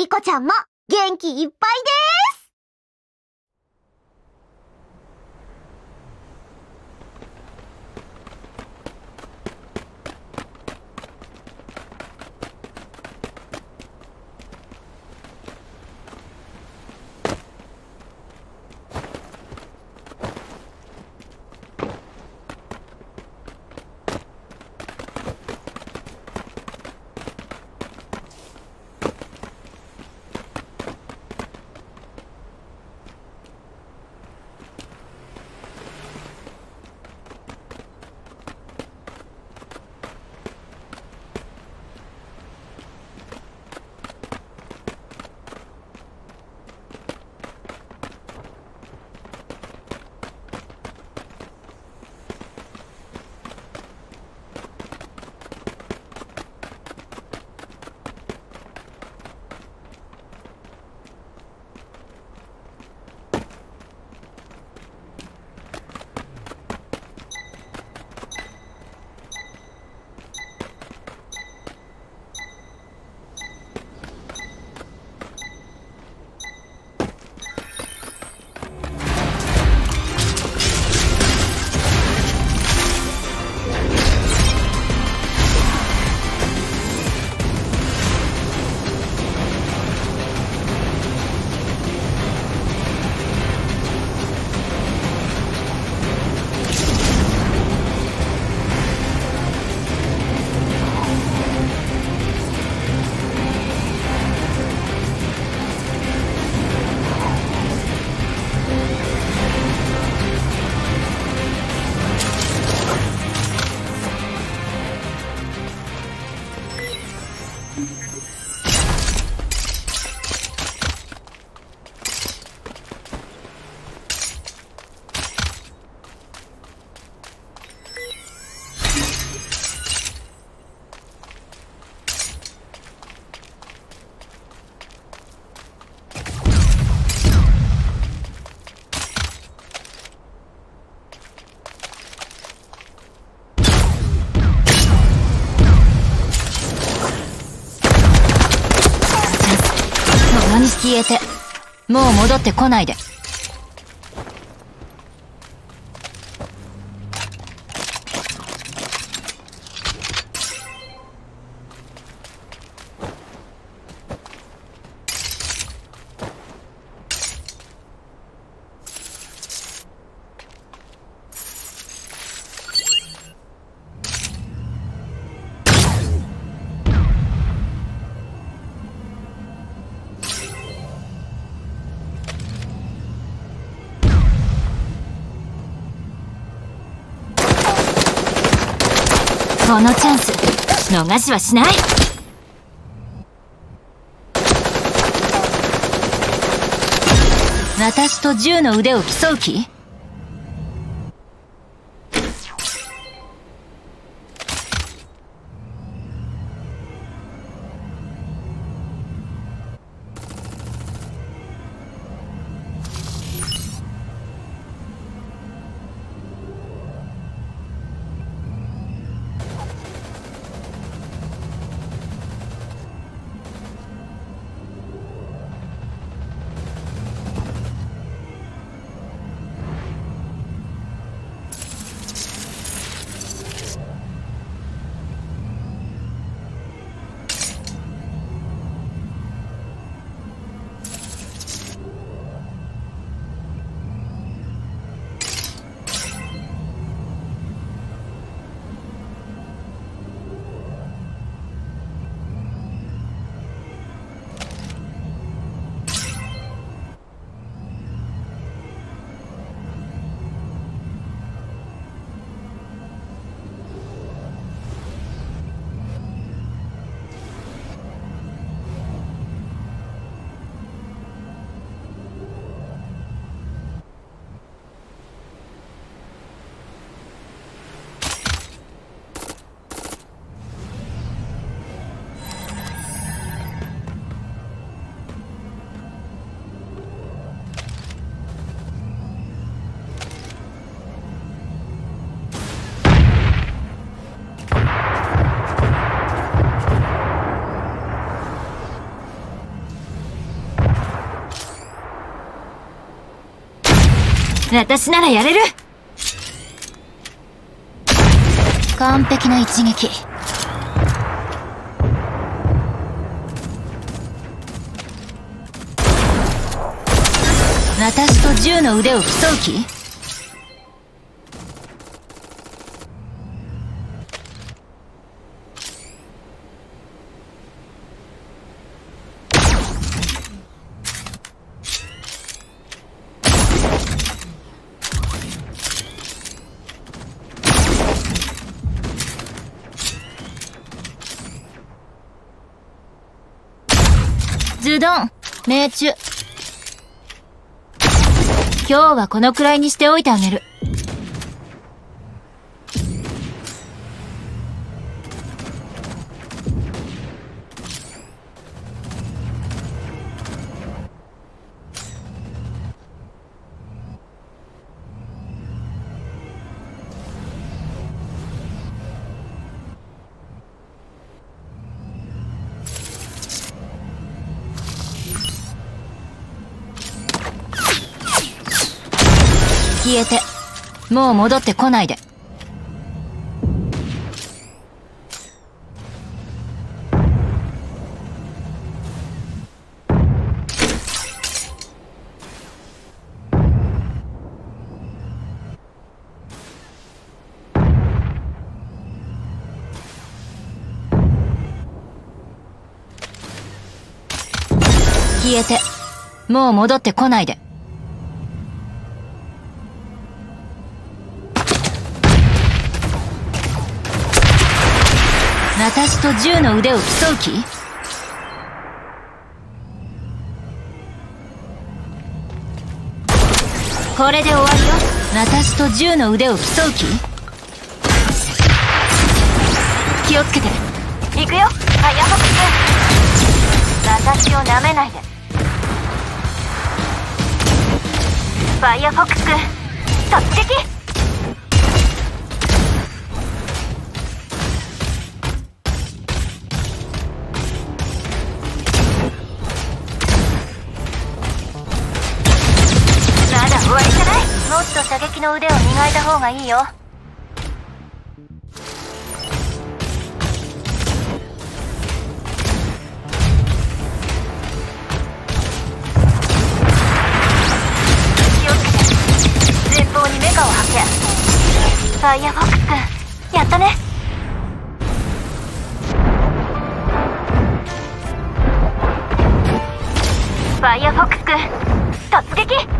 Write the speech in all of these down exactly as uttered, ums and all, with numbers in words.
コちゃんも元気いっぱいです。 消えて、もう戻ってこないで。このチャンス逃しはしない。私と銃の腕を競う気？ 私ならやれる。完璧な一撃。私と銃の腕を競う気？ズドン、命中。今日はこのくらいにしておいてあげる。消えて、もう戻ってこないで。消えて、もう戻ってこないで。私と銃の腕を競う気？これで終わりよ。私と銃の腕を競う気？気をつけて。 行くよ、ファイヤーフォックス。私を舐めないで。ファイヤーフォックス君、突撃。終わりじゃない。もっと射撃の腕を磨いた方がいいよ。気をつけて。前方にメカを発見。ファイヤーフォックス君、やったね。ファイヤーフォックス君、突撃。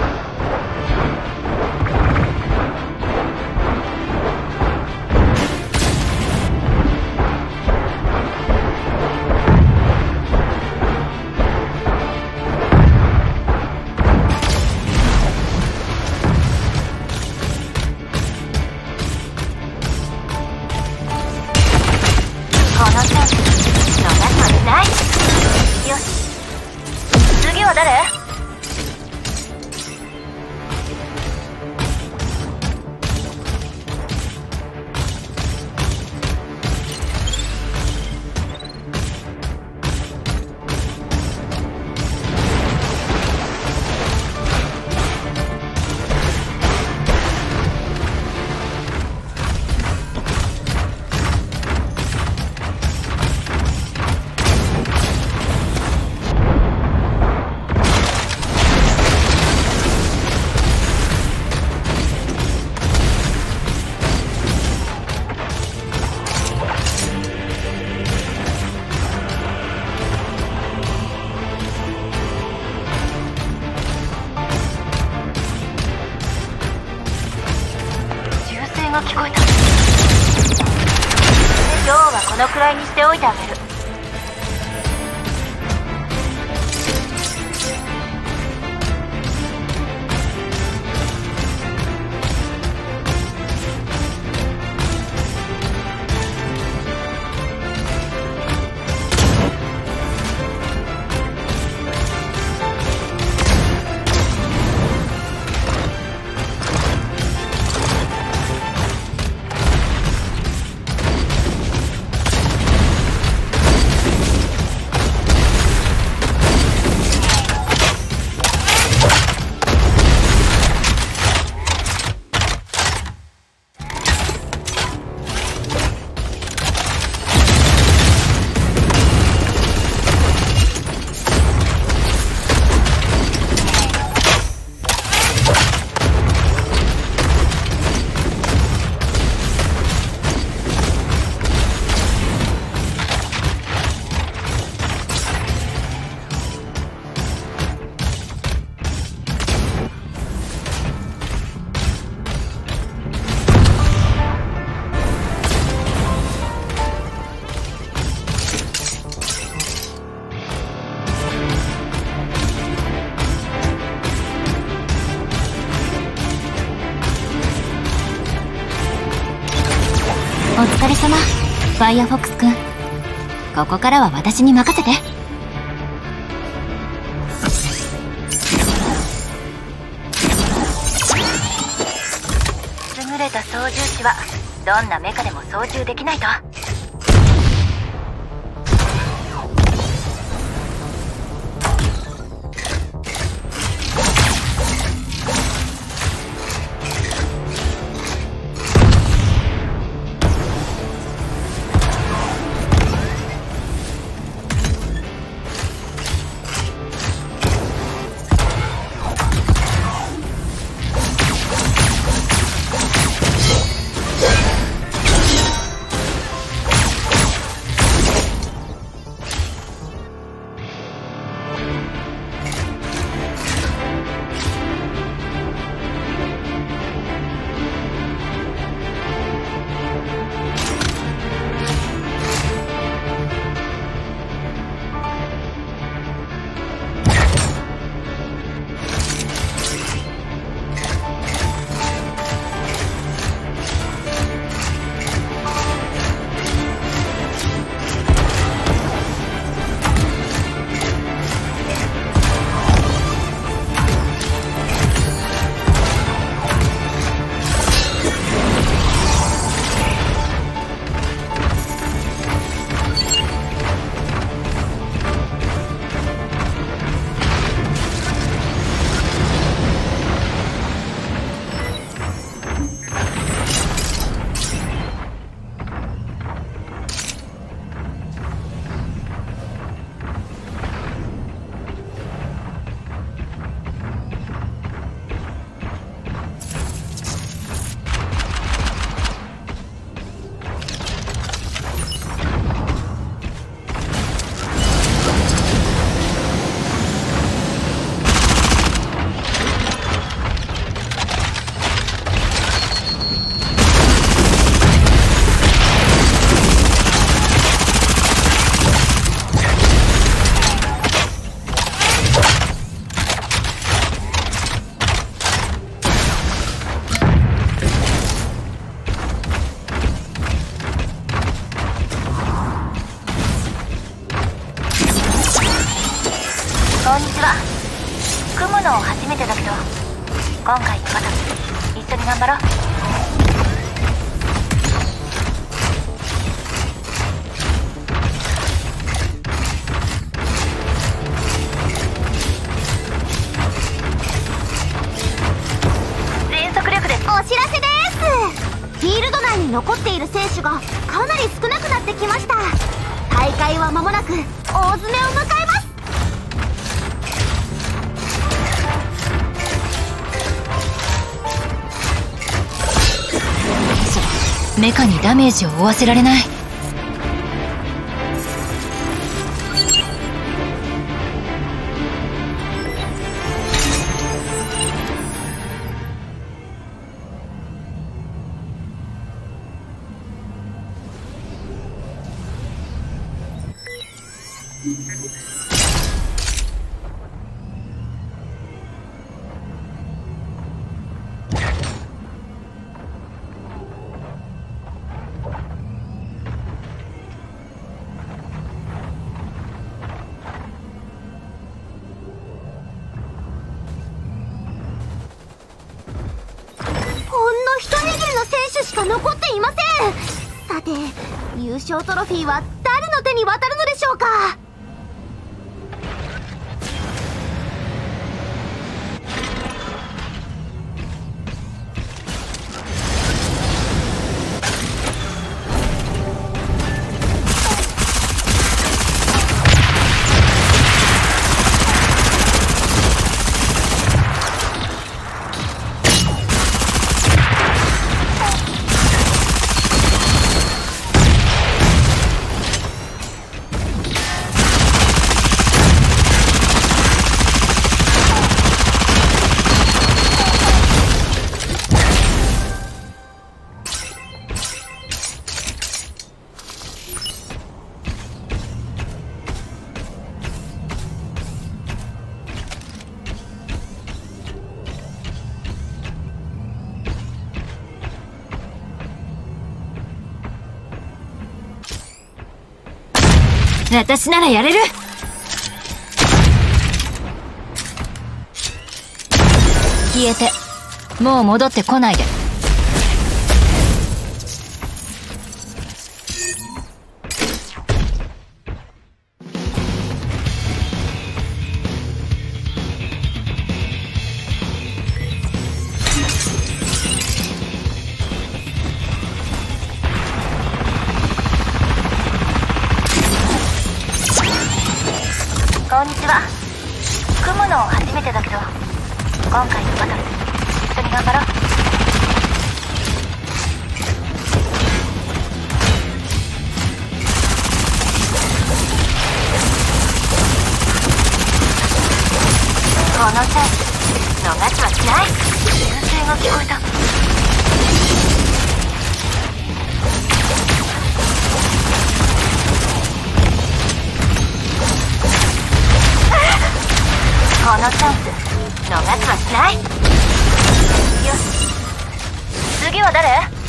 このチャンス逃すわけない。よし、次は誰？が聞こえた。今日はこのくらいにしておいてあげる。 お疲れ様、ファイアフォックスくん。ここからは私に任せて。 優れた操縦士はどんなメカでも操縦できないと。こんにちは。組むの初めてだけど今回また一緒に頑張ろう。全速力です。 お知らせです。フィールド内に残っている選手がかなり少なくなってきました。大会は間もなく大詰めを迎えます。 メカにダメージを負わせられない。 しか残っていません。さて、優勝トロフィーは誰の手に渡るのでしょうか。 私ならやれる。消えて、もう戻ってこないで。 こんにちは。組むの初めてだけど、今回のバトル一緒に頑張ろう。このチャンス逃しはしない。銃声が聞こえた。このチャンス逃しはしない。よし、次は誰？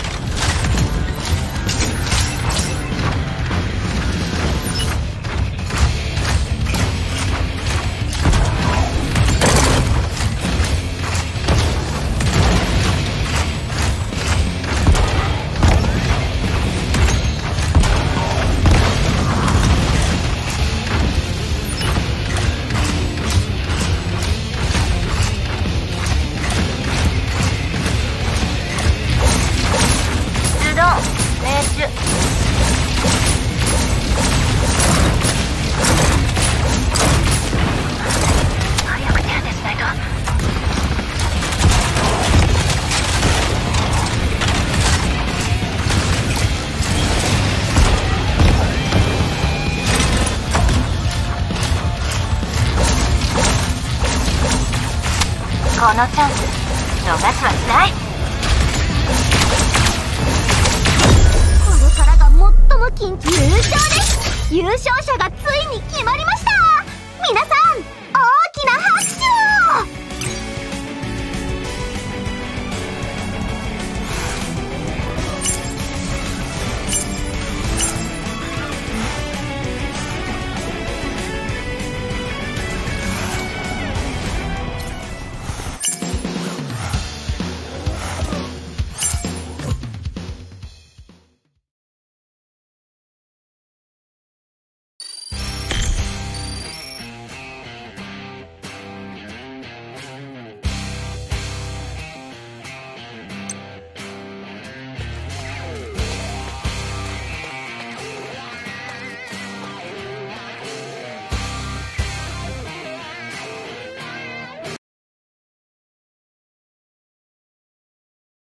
このチャンス逃しはしない。 これからが最も緊急優勝です。優勝者がついに決まりました。皆さん大きな拍手